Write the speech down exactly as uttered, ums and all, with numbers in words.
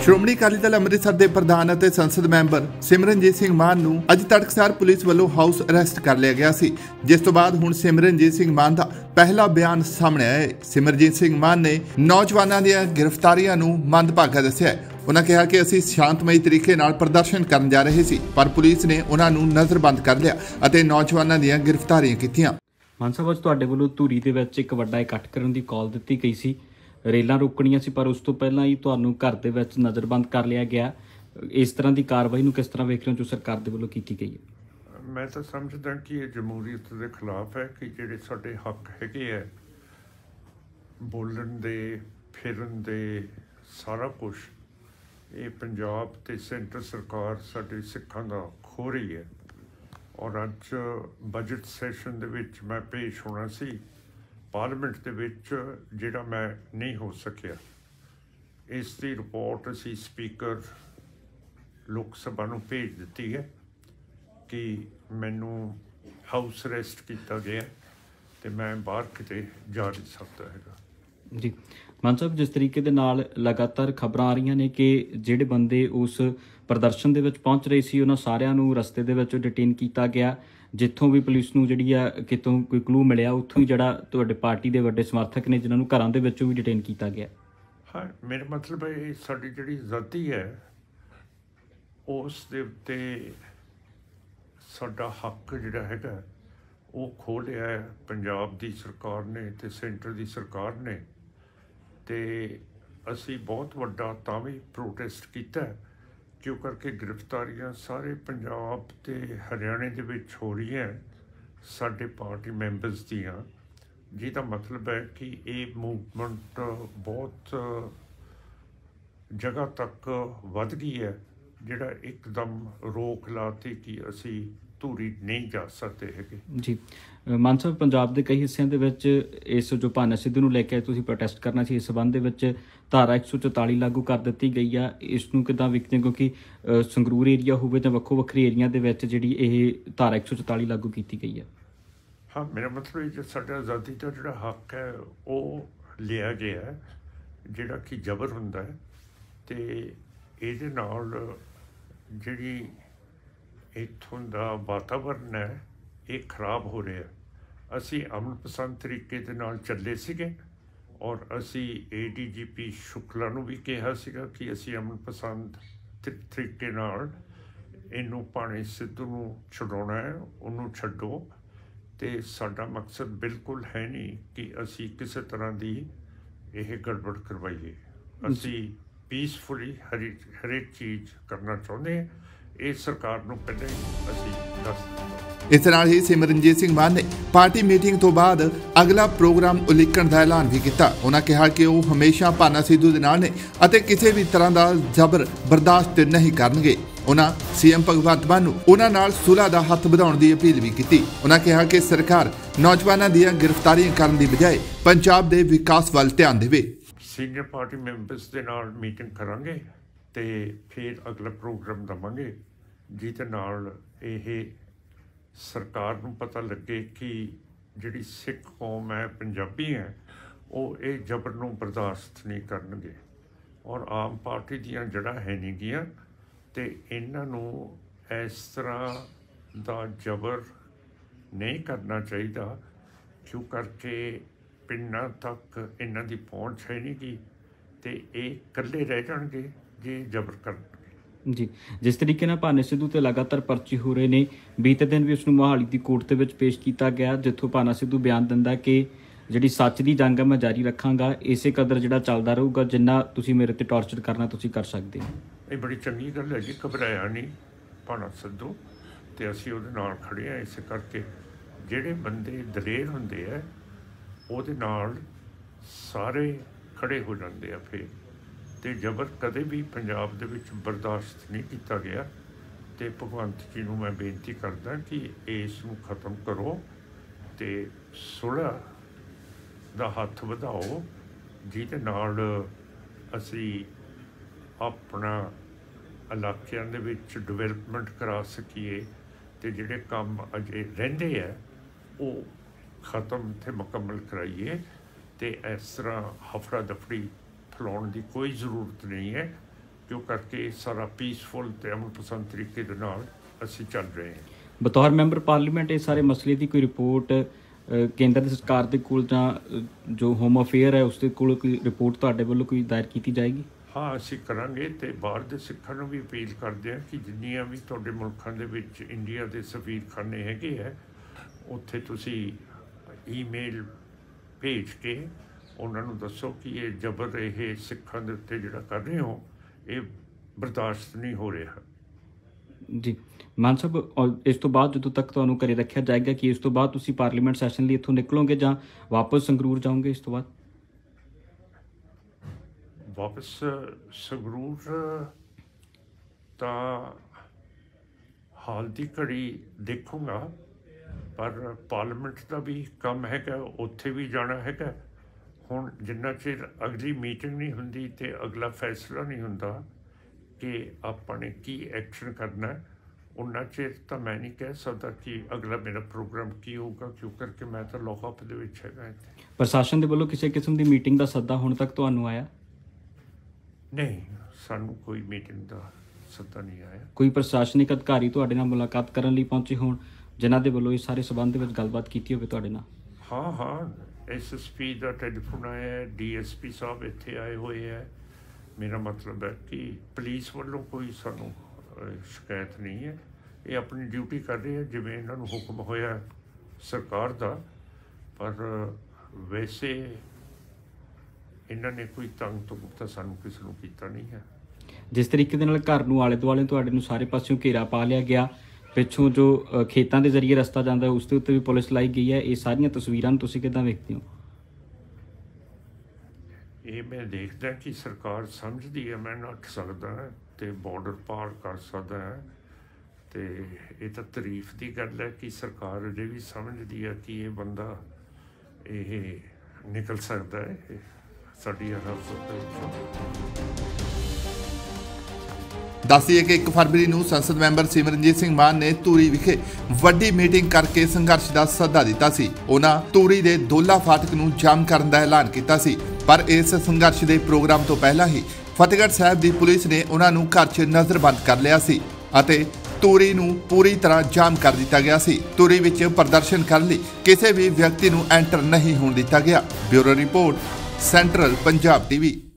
ਸ਼੍ਰੋਮਣੀ ਅਕਾਲੀ ਦਲ ਅੰਮ੍ਰਿਤਸਰ ਦੇ ਪ੍ਰਧਾਨ ਅਤੇ ਸੰਸਦ ਮੈਂਬਰ ਸਿਮਰਨਜੀਤ ਸਿੰਘ ਮਾਨ ਨੂੰ ਅੱਜ ਤੜਕਸਾਰ ਪੁਲਿਸ ਵੱਲੋਂ ਹਾਊਸ ਅਰੈਸਟ ਕਰ ਲਿਆ ਗਿਆ ਸੀ, ਜਿਸ ਤੋਂ ਬਾਅਦ ਹੁਣ ਸਿਮਰਨਜੀਤ ਸਿੰਘ ਮਾਨ ਦਾ ਪਹਿਲਾ ਬਿਆਨ ਸਾਹਮਣੇ ਆਇਆ ਹੈ। ਸਿਮਰਨਜੀਤ ਸਿੰਘ ਮਾਨ ਨੇ ਨੌਜਵਾਨਾਂ ਦੀਆਂ ਗ੍ਰਿਫਤਾਰੀਆਂ ਨੂੰ ਮੰਦਭਾਗਾ ਦੱਸਿਆ। ਉਹਨਾਂ ਕਿਹਾ ਕਿ ਅਸੀਂ ਸ਼ਾਂਤਮਈ ਤਰੀਕੇ ਨਾਲ ਪ੍ਰਦਰਸ਼ਨ ਕਰਨ ਜਾ ਰਹੇ ਸੀ, ਪਰ ਪੁਲਿਸ ਨੇ ਉਹਨਾਂ ਨੂੰ ਨਜ਼ਰਬੰਦ ਕਰ ਲਿਆ ਅਤੇ ਨੌਜਵਾਨਾਂ ਦੀਆਂ ਗ੍ਰਿਫਤਾਰੀਆਂ ਕੀਤੀਆਂ। ਮਾਨ ਸਾਹਿਬ, ਅੱਜ ਤੁਹਾਡੇ ਵੱਲੋਂ ਧੂਰੀ ਦੇ ਵਿੱਚ ਇੱਕ ਵੱਡਾ ਇਕੱਠ ਕਰਨ ਦੀ ਕਾਲ ਦਿੱਤੀ ਗਈ ਸੀ, ਰੇਲਾਂ ਰੋਕਣੀਆਂ ਸੀ, ਪਰ ਉਸ ਤੋਂ ਪਹਿਲਾਂ ਹੀ ਤੁਹਾਨੂੰ ਘਰ ਦੇ ਵਿੱਚ ਨਜ਼ਰਬੰਦ ਕਰ ਲਿਆ ਗਿਆ। ਇਸ ਤਰ੍ਹਾਂ ਦੀ ਕਾਰਵਾਈ ਨੂੰ ਕਿਸ ਤਰ੍ਹਾਂ ਵੇਖ ਰਹੇ ਹੋ ਜੋ ਸਰਕਾਰ ਦੇ ਵੱਲੋਂ ਕੀਤੀ ਗਈ ਹੈ? ਮੈਂ ਤਾਂ ਸਮਝਦਾ ਕਿ ਇਹ ਜਮਹੂਰੀਅਤ ਦੇ ਖਿਲਾਫ ਹੈ ਕਿ ਜਿਹੜੇ ਸਾਡੇ ਹੱਕ ਹੈਗੇ ਹੈ ਬੋਲਣ ਦੇ, ਫਿਰਨ ਦੇ, ਸਾਰਾ ਕੁਛ ਇਹ ਪੰਜਾਬ ਤੇ ਸੈਂਟਰ ਸਰਕਾਰ ਸਾਡੇ ਸਿੱਖਾਂ ਦਾ ਖੋ ਰਹੀ ਹੈ। ਔਰ ਅੱਜ ਬਜਟ ਸੈਸ਼ਨ ਦੇ ਵਿੱਚ ਮੈਂ ਪੇਸ਼ ਹੋਣਾ ਸੀ ਪਾਰਲੀਮੈਂਟ ਦੇ ਵਿੱਚ, ਜਿਹੜਾ ਮੈਂ ਨਹੀਂ ਹੋ ਸਕਿਆ। ਇਸ ਦੀ ਰਿਪੋਰਟ ਅਸੀਂ ਸਪੀਕਰ ਲੋਕ ਸਭਾ ਨੂੰ ਭੇਜ ਦਿੱਤੀ ਹੈ ਕਿ ਮੈਨੂੰ ਹਾਊਸ ਅਰੈਸਟ ਕੀਤਾ ਗਿਆ ਤੇ ਮੈਂ ਬਾਹਰ ਕਿਤੇ ਜਾ ਨਹੀਂ ਸਕਦਾ ਹੈਗਾ। ਜੀ ਮਾਨ ਸਾਹਿਬ, ਜਿਸ ਤਰੀਕੇ ਦੇ ਨਾਲ ਲਗਾਤਾਰ ਖਬਰਾਂ ਆ ਰਹੀਆਂ ਨੇ ਕਿ ਜਿਹੜੇ ਬੰਦੇ ਉਸ ਪ੍ਰਦਰਸ਼ਨ ਦੇ ਵਿੱਚ ਪਹੁੰਚ ਰਹੇ ਸੀ ਉਹਨਾਂ ਸਾਰਿਆਂ ਨੂੰ ਰਸਤੇ ਦੇ ਵਿੱਚ ਡਿਟੇਨ ਕੀਤਾ ਗਿਆ, ਜਿੱਥੋਂ ਵੀ ਪੁਲਿਸ ਨੂੰ ਜਿਹੜੀ ਆ ਕਿਤੋਂ ਕੋਈ ਕਲੂ ਮਿਲਿਆ ਉੱਥੋਂ ਹੀ ਜਿਹੜਾ ਤੁਹਾਡੇ ਪਾਰਟੀ ਦੇ ਵੱਡੇ ਸਮਰਥਕ ਨੇ ਜਿਨ੍ਹਾਂ ਨੂੰ ਘਰਾਂ ਦੇ ਵਿੱਚੋਂ ਵੀ ਡਿਟੇਨ ਕੀਤਾ ਗਿਆ। ਹਾਂ, ਮੇਰਾ ਮਤਲਬ ਹੈ ਸਾਡੀ ਜਿਹੜੀ ਆਜ਼ਾਦੀ ਹੈ ਉਸ ਦੇ ਉੱਤੇ ਸਾਡਾ ਹੱਕ ਜਿਹੜਾ ਹੈਗਾ ਉਹ ਖੋਹ ਲਿਆ ਹੈ ਪੰਜਾਬ ਦੀ ਸਰਕਾਰ ਨੇ ਤੇ ਸੈਂਟਰ ਦੀ ਸਰਕਾਰ ਨੇ, ਤੇ ਅਸੀਂ ਬਹੁਤ ਵੱਡਾ ਤਾਂ ਵੀ ਪ੍ਰੋਟੈਸਟ ਕੀਤਾ ਕਿਉਂ ਕਰਕੇ ਗ੍ਰਿਫਤਾਰੀਆਂ ਸਾਰੇ ਪੰਜਾਬ ਤੇ ਹਰਿਆਣੇ ਦੇ ਵਿੱਚ ਹੋ ਰਹੀਆਂ ਸਾਡੇ ਪਾਰਟੀ ਮੈਂਬਰਸ ਦੀਆਂ, ਜਿਹਦਾ ਮਤਲਬ ਹੈ ਕਿ ਇਹ ਮੂਵਮੈਂਟ ਬਹੁਤ ਜਗ੍ਹਾ ਤੱਕ ਵੱਧ ਗਈ ਹੈ, ਜਿਹੜਾ ਇੱਕਦਮ ਰੋਕ ਲਾਤੀ ਕਿ ਅਸੀਂ ਧੂਰੀ ਨਹੀਂ ਜਾ ਸਕਦੇ ਹੈਗੇ। ਜੀ ਮਾਨ ਸਾਹਿਬ, ਪੰਜਾਬ ਦੇ ਕਈ ਹਿੱਸਿਆਂ ਦੇ ਵਿੱਚ ਇਸ ਜੋ ਭਾਨਾ ਸਿੱਧੂ ਨੂੰ ਲੈ ਕੇ ਤੁਸੀਂ ਪ੍ਰੋਟੈਸਟ ਕਰਨਾ ਸੀ, ਇਸ ਸੰਬੰਧ ਦੇ ਵਿੱਚ ਧਾਰਾ ਇੱਕ ਸੌ ਚੁਤਾਲੀ ਲਾਗੂ ਕਰ ਦਿੱਤੀ ਗਈ ਆ। ਇਸ ਨੂੰ ਕਿੱਦਾਂ ਵੇਖਦੇ, ਕਿਉਂਕਿ ਸੰਗਰੂਰ ਏਰੀਆ ਹੋਵੇ ਜਾਂ ਵੱਖੋ ਵੱਖਰੇ ਏਰੀਆ ਦੇ ਵਿੱਚ ਜਿਹੜੀ ਇਹ ਧਾਰਾ ਇੱਕ ਸੌ ਚੁਤਾਲੀ ਲਾਗੂ ਕੀਤੀ ਗਈ ਆ? ਹਾਂ, ਮੇਰਾ ਮਤਲਬ ਜੋ ਸਾਡਾ ਆਜ਼ਾਦੀ ਦਾ ਜਿਹੜਾ ਹੱਕ ਹੈ ਉਹ ਲਿਆ ਗਿਆ, ਜਿਹੜਾ ਕਿ ਜ਼ਬਰ ਹੁੰਦਾ ਹੈ, ਤੇ ਇਹਦੇ ਨਾਲ ਜਿਹੜੀ ਇੱਥੋਂ ਦਾ ਵਾਤਾਵਰਨ ਹੈ ਇਹ ਖਰਾਬ ਹੋ ਰਿਹਾ। ਅਸੀਂ ਅਮਨ ਪਸੰਦ ਤਰੀਕੇ ਦੇ ਨਾਲ ਚੱਲੇ ਸੀਗੇ ਔਰ ਅਸੀਂ ਏ ਡੀ ਜੀ ਪੀ ਸ਼ੁਕਲਾ ਨੂੰ ਵੀ ਕਿਹਾ ਸੀਗਾ ਕਿ ਅਸੀਂ ਅਮਨ ਪਸੰਦ ਤਰੀਕੇ ਨਾਲ ਇਹਨੂੰ ਭਾਣੇ ਸਿੱਧੂ ਨੂੰ ਛਡਾਉਣਾ ਹੈ, ਉਹਨੂੰ ਛੱਡੋ। ਤੇ ਸਾਡਾ ਮਕਸਦ ਬਿਲਕੁਲ ਹੈ ਨਹੀਂ ਕਿ ਅਸੀਂ ਕਿਸੇ ਤਰ੍ਹਾਂ ਦੀ ਇਹ ਗੜਬੜ ਕਰਵਾਈਏ। ਅਸੀਂ ਪੀਸਫੁਲੀ ਹਰ ਹਰੇਕ ਚੀਜ਼ ਕਰਨਾ ਚਾਹੁੰਦੇ ਹਾਂ। ਇਹ ਸਰਕਾਰ ਨੂੰ ਪਹਿਲਾਂ ਹੀ ਅਸੀਂ ਦੱਸ ਦਿੱਤਾ। ਇਸ ਨਾਲ ਹੀ ਸਿਮਰਨਜੀਤ ਸਿੰਘ ਮਾਨ ਨੇ ਪਾਰਟੀ ਮੀਟਿੰਗ ਤੋਂ ਬਾਅਦ ਅਗਲਾ ਪ੍ਰੋਗਰਾਮ ਉਲੀਕਣ ਦਾ ਐਲਾਨ ਵੀ ਕੀਤਾ। ਉਹਨਾਂ ਕਿਹਾ ਕਿ ਉਹ ਹਮੇਸ਼ਾ ਭਾਨਾ ਸਿੱਧੂ ਦੇ ਨਾਲ ਨੇ ਅਤੇ ਕਿਸੇ ਵੀ ਤਰ੍ਹਾਂ ਦਾ ਜ਼ਬਰ ਬਰਦਾਸ਼ਤ ਨਹੀਂ ਕਰਨਗੇ। ਉਹਨਾਂ ਸੀਐਮ ਭਗਵੰਤ ਮਾਨ ਨੂੰ ਉਹਨਾਂ ਨਾਲ ਸੁਲ੍ਹਾ ਦਾ ਹੱਥ ਵਧਾਉਣ ਦੀ ਅਪੀਲ ਵੀ ਕੀਤੀ। ਉਹਨਾਂ ਕਿਹਾ ਕਿ ਸਰਕਾਰ ਨੌਜਵਾਨਾਂ ਦੀਆਂ ਗ੍ਰਿਫਤਾਰੀਆਂ ਕਰਨ ਦੀ ਬਜਾਏ ਪੰਜਾਬ ਦੇ ਵਿਕਾਸ ਵੱਲ ਧਿਆਨ ਦੇਵੇ। ਸੀਨੀਅਰ ਪਾਰਟੀ ਮੈਂਬਰਸ ਦੇ ਨਾਲ ਮੀਟਿੰਗ ਕਰਾਂਗੇ ਤੇ ਫਿਰ ਅਗਲਾ ਪ੍ਰੋਗਰਾਮ ਦੇਵਾਂਗੇ, ਜਿਹਦੇ ਨਾਲ ਇਹ ਸਰਕਾਰ ਨੂੰ ਪਤਾ ਲੱਗੇ ਕਿ ਜਿਹੜੀ ਸਿੱਖ ਕੌਮ ਹੈ, ਪੰਜਾਬੀ ਹੈ, ਉਹ ਇਹ ਜ਼ਬਰ ਨੂੰ ਬਰਦਾਸ਼ਤ ਨਹੀਂ ਕਰਨਗੇ। ਔਰ ਆਮ ਪਾਰਟੀ ਦੀਆਂ ਜੜ੍ਹਾਂ ਹੈ ਨਹੀਂ ਗੀਆਂ ਤੇ ਇਹਨਾਂ ਨੂੰ ਇਸ ਤਰ੍ਹਾਂ ਦਾ ਜ਼ਬਰ ਨਹੀਂ ਕਰਨਾ ਚਾਹੀਦਾ, ਕਿਉਂ ਕਰਕੇ ਪਿੰਡਾਂ ਤੱਕ ਇਹਨਾਂ ਦੀ ਪਹੁੰਚ ਹੈ ਨਹੀਂ ਗੀ ਤੇ ਇਹ ਇਕੱਲੇ ਰਹਿ ਜਾਣਗੇ ਜੇ ਜ਼ਬਰ ਕਰਨਗੇ। ਜੀ, ਜਿਸ ਤਰੀਕੇ ਨਾਲ ਭਾਨਾ ਸਿੱਧੂ ਤੇ ਲਗਾਤਾਰ ਪਰਚੇ ਹੋ ਰਹੇ ਨੇ, ਬੀਤੇ ਦਿਨ ਵੀ ਉਸਨੂੰ ਮੋਹਾਲੀ ਦੀ ਕੋਰਟ ਦੇ ਵਿੱਚ ਪੇਸ਼ ਕੀਤਾ ਗਿਆ, ਜਿੱਥੋਂ ਭਾਨਾ ਸਿੱਧੂ ਬਿਆਨ ਦਿੰਦਾ ਕਿ ਜਿਹੜੀ ਸੱਚ ਦੀ ਜੰਗ ਹੈ ਮੈਂ ਜਾਰੀ ਰੱਖਾਂਗਾ, ਇਸੇ ਕਦਰ ਜਿਹੜਾ ਚੱਲਦਾ ਰਹੂਗਾ, ਜਿੰਨਾ ਤੁਸੀਂ ਮੇਰੇ ਤੇ ਟਾਰਚਰ ਕਰਨਾ ਤੁਸੀਂ ਕਰ ਸਕਦੇ ਹੋ। ਇਹ ਬੜੀ ਚੰਗੀ ਗੱਲ ਹੈ ਜੀ, ਘਬਰਾਇਆ ਨਹੀਂ ਭਾਨਾ ਸਿੱਧੂ, ਤੇ ਅਸੀਂ ਉਹਦੇ ਨਾਲ ਖੜੇ ਹਾਂ। ਇਸੇ ਕਰਕੇ ਜਿਹੜੇ ਬੰਦੇ ਦਲੇਰ ਹੁੰਦੇ ਆ ਉਹਦੇ ਨਾਲ ਸਾਰੇ ਖੜੇ ਹੋ ਜਾਂਦੇ ਆ ਫਿਰ, ਤੇ ਜ਼ਬਰ ਕਦੇ ਵੀ ਪੰਜਾਬ ਦੇ ਵਿੱਚ ਬਰਦਾਸ਼ਤ ਨਹੀਂ ਕੀਤਾ ਗਿਆ। ਤੇ ਭਗਵੰਤ ਜੀ ਨੂੰ ਮੈਂ ਬੇਨਤੀ ਕਰਦਾ ਕਿ ਇਸ ਨੂੰ ਖਤਮ ਕਰੋ ਤੇ ਸੁਲ੍ਹਾ ਦਾ ਹੱਥ ਵਧਾਓ, ਜਿਹਦੇ ਨਾਲ ਅਸੀਂ ਆਪਣਾ ਇਲਾਕਿਆਂ ਦੇ ਵਿੱਚ ਡਿਵੈਲਪਮੈਂਟ ਕਰਾ ਸਕੀਏ ਤੇ ਜਿਹੜੇ ਕੰਮ ਅਜੇ ਰਹਿੰਦੇ ਆ ਉਹ ਖਤਮ ਤੇ ਮੁਕੰਮਲ ਕਰਾਈਏ। ਤੇ ਇਸ ਤਰ੍ਹਾਂ ਹਫੜਾ ਦਫੜੀ ਫੈਲਾਉਣ ਦੀ ਕੋਈ ਜ਼ਰੂਰਤ ਨਹੀਂ ਹੈ, ਕਿਉਂ ਕਰਕੇ ਸਾਰਾ ਪੀਸਫੁਲ ਤੇ ਅਮਨ ਪਸੰਦ ਤਰੀਕੇ ਦੇ ਨਾਲ ਅਸੀਂ ਚੱਲ ਰਹੇ ਹਾਂ। ਬਤੌਰ ਮੈਂਬਰ ਪਾਰਲੀਮੈਂਟ ਇਸ ਸਾਰੇ ਮਸਲੇ ਦੀ ਕੋਈ ਰਿਪੋਰਟ ਕੇਂਦਰ ਦੀ ਸਰਕਾਰ ਦੇ ਕੋਲ ਜਾਂ ਜੋ ਹੋਮ ਅਫੇਅਰ ਹੈ ਉਸ ਦੇ ਕੋਲ ਕੋਈ ਰਿਪੋਰਟ ਤੁਹਾਡੇ ਵੱਲੋਂ ਕੋਈ ਦਾਇਰ ਕੀਤੀ ਜਾਏਗੀ? ਹਾਂ, ਅਸੀਂ ਕਰਾਂਗੇ ਤੇ ਬਾਹਰ ਦੇ ਸਿੱਖਾਂ ਨੂੰ ਵੀ ਅਪੀਲ ਕਰਦੇ ਹਾਂ ਕਿ ਜਿੰਨੀਆਂ ਵੀ ਤੁਹਾਡੇ ਮੁਲਕਾਂ ਦੇ ਵਿੱਚ ਇੰਡੀਆ ਦੇ ਸਫੀਰਖਾਨੇ ਹੈਗੇ ਹੈ ਉੱਥੇ ਤੁਸੀਂ ਈਮੇਲ ਭੇਜ ਕੇ ਉਹਨਾਂ ਨੂੰ ਦੱਸੋ ਕਿ ਇਹ ਜ਼ਬਰ ਇਹ ਸਿੱਖਾਂ ਦੇ ਉੱਤੇ ਜਿਹੜਾ ਕਰ ਰਹੇ ਹੋ ਇਹ ਬਰਦਾਸ਼ਤ ਨਹੀਂ ਹੋ ਰਿਹਾ। ਜੀ ਮਾਨ ਸਾਹਿਬ, ਇਸ ਤੋਂ ਬਾਅਦ ਜਦੋਂ ਤੱਕ ਤੁਹਾਨੂੰ ਘਰੇ ਰੱਖਿਆ ਜਾਏਗਾ ਕਿ ਇਸ ਤੋਂ ਬਾਅਦ ਤੁਸੀਂ ਪਾਰਲੀਮੈਂਟ ਸੈਸ਼ਨ ਲਈ ਇੱਥੋਂ ਨਿਕਲੋਗੇ ਜਾਂ ਵਾਪਸ ਸੰਗਰੂਰ ਜਾਓਗੇ? ਇਸ ਤੋਂ ਬਾਅਦ ਵਾਪਸ ਸੰਗਰੂਰ ਤਾਂ ਹਾਲ ਦੀ ਘੜੀ ਦੇਖੂੰਗਾ, ਪਰ ਪਾਰਲੀਮੈਂਟ ਦਾ ਵੀ ਕੰਮ ਹੈਗਾ, ਉੱਥੇ ਵੀ ਜਾਣਾ ਹੈਗਾ। ਹੁਣ ਜਿੰਨਾ ਚਿਰ ਅਗਲੀ ਮੀਟਿੰਗ ਨਹੀਂ ਹੁੰਦੀ ਤੇ ਅਗਲਾ ਫੈਸਲਾ ਨਹੀਂ ਹੁੰਦਾ ਕਿ ਆਪਾਂ ਨੇ ਕੀ ਐਕਸ਼ਨ ਕਰਨਾ, ਉਨਾ ਚਿਰ ਤਾਂ ਮੈਂ ਨਹੀਂ ਕਹਿ ਸਕਦਾ ਕਿ ਅਗਲਾ ਮੇਰਾ ਪ੍ਰੋਗਰਾਮ ਕੀ ਹੋਊਗਾ, ਕਿਉਂ ਕਰਕੇ ਮੈਂ ਤਾਂ ਲੌਕਅਪ ਦੇ ਵਿੱਚ ਹੈਗਾ ਇੱਥੇ। ਪ੍ਰਸ਼ਾਸਨ ਦੇ ਵੱਲੋਂ ਕਿਸੇ ਕਿਸਮ ਦੀ ਮੀਟਿੰਗ ਦਾ ਸੱਦਾ ਹੁਣ ਤੱਕ ਤੁਹਾਨੂੰ ਆਇਆ? ਨਹੀਂ, ਸਾਨੂੰ ਕੋਈ ਮੀਟਿੰਗ ਦਾ ਸੱਦਾ ਨਹੀਂ ਆਇਆ। ਕੋਈ ਪ੍ਰਸ਼ਾਸਨਿਕ ਅਧਿਕਾਰੀ ਤੁਹਾਡੇ ਨਾਲ ਮੁਲਾਕਾਤ ਕਰਨ ਲਈ ਪਹੁੰਚੇ ਹੋਣ ਜਿਨ੍ਹਾਂ ਦੇ ਵੱਲੋਂ ਇਸ ਸਾਰੇ ਸਬੰਧ ਦੇ ਵਿੱਚ ਗੱਲਬਾਤ ਕੀਤੀ ਹੋਵੇ ਤੁਹਾਡੇ ਨਾਲ? ਹਾਂ ਹਾਂ, ਐਸ ਐਸ ਪੀ ਦਾ ਟੈਲੀਫੋਨ ਆਇਆ, ਡੀ ਐਸ ਪੀ ਸਾਹਿਬ ਇੱਥੇ ਆਏ ਹੋਏ ਹੈ। ਮੇਰਾ ਮਤਲਬ ਹੈ ਕਿ ਪੁਲਿਸ ਵੱਲੋਂ ਕੋਈ ਸਾਨੂੰ ਸ਼ਿਕਾਇਤ ਨਹੀਂ ਹੈ, ਇਹ ਆਪਣੀ ਡਿਊਟੀ ਕਰ ਰਹੇ ਹੈ ਜਿਵੇਂ ਇਹਨਾਂ ਨੂੰ ਹੁਕਮ ਹੋਇਆ ਸਰਕਾਰ ਦਾ, ਪਰ ਵੈਸੇ ਇਹਨਾਂ ਨੇ ਕੋਈ ਤੰਗ ਤੁੰਗ ਤਾਂ ਸਾਨੂੰ ਕਿਸੇ ਨੂੰ ਕੀਤਾ ਨਹੀਂ ਹੈ। ਜਿਸ ਤਰੀਕੇ ਦੇ ਨਾਲ ਘਰ ਨੂੰ ਆਲੇ ਦੁਆਲੇ ਤੁਹਾਡੇ ਨੂੰ ਸਾਰੇ ਪਾਸਿਓਂ ਘੇਰਾ ਪਾ ਲਿਆ ਗਿਆ, ਪਿੱਛੋਂ ਜੋ ਖੇਤਾਂ ਦੇ ਜ਼ਰੀਏ ਰਸਤਾ ਜਾਂਦਾ ਉਸ ਦੇ ਉੱਤੇ ਵੀ ਪੁਲਿਸ ਲਾਈ ਗਈ ਹੈ, ਇਹ ਸਾਰੀਆਂ ਤਸਵੀਰਾਂ ਨੂੰ ਤੁਸੀਂ ਕਿੱਦਾਂ ਵੇਖਦੇ ਹੋ? ਇਹ ਮੈਂ ਦੇਖਦਾ ਕਿ ਸਰਕਾਰ ਸਮਝਦੀ ਹੈ ਮੈਂ ਨੱਠ ਸਕਦਾ ਤੇ ਬਾਰਡਰ ਪਾਰ ਕਰ ਸਕਦਾ ਹੈ, ਤੇ ਇਹ ਤਾਂ ਤਾਰੀਫ ਦੀ ਗੱਲ ਹੈ ਕਿ ਸਰਕਾਰ ਅਜੇ ਵੀ ਸਮਝਦੀ ਹੈ ਕਿ ਇਹ ਬੰਦਾ ਇਹ ਨਿਕਲ ਸਕਦਾ ਹੈ ਸਾਡੀ ਹਰਕਤ ਤੋਂ। ਦੱਸੀਏ ਕਿ ਇੱਕ ਫਰਵਰੀ ਨੂੰ ਸੰਸਦ ਮੈਂਬਰ ਸਿਮਰਨਜੀਤ ਸਿੰਘ ਮਾਨ ਨੇ ਧੂਰੀ ਵਿਖੇ ਵੱਡੀ ਮੀਟਿੰਗ ਕਰਕੇ ਸੰਘਰਸ਼ ਦਾ ਸੱਦਾ ਦਿੱਤਾ ਸੀ। ਉਹਨਾਂ ਧੂਰੀ ਦੇ ਦੋਲਾ ਫਾਟਕ ਨੂੰ ਜਾਮ ਕਰਨ ਦਾ ਐਲਾਨ ਕੀਤਾ ਸੀ, ਪਰ ਇਸ ਸੰਘਰਸ਼ ਦੇ ਪ੍ਰੋਗਰਾਮ ਤੋਂ ਪਹਿਲਾਂ ਹੀ ਫਤਿਹਗੜ੍ਹ ਸਾਹਿਬ ਦੀ ਪੁਲਿਸ ਨੇ ਉਹਨਾਂ ਨੂੰ ਘਰ 'ਚ ਨਜ਼ਰਬੰਦ ਕਰ ਲਿਆ ਸੀ ਅਤੇ ਧੂਰੀ ਨੂੰ ਪੂਰੀ ਤਰ੍ਹਾਂ ਜਾਮ ਕਰ ਦਿੱਤਾ ਗਿਆ ਸੀ। ਧੂਰੀ ਵਿੱਚ ਪ੍ਰਦਰਸ਼ਨ ਕਰਨ ਲਈ ਕਿਸੇ ਵੀ ਵਿਅਕਤੀ ਨੂੰ ਐਂਟਰ ਨਹੀਂ ਹੋਣ ਦਿੱਤਾ ਗਿਆ। Bureau report, central Punjab TV.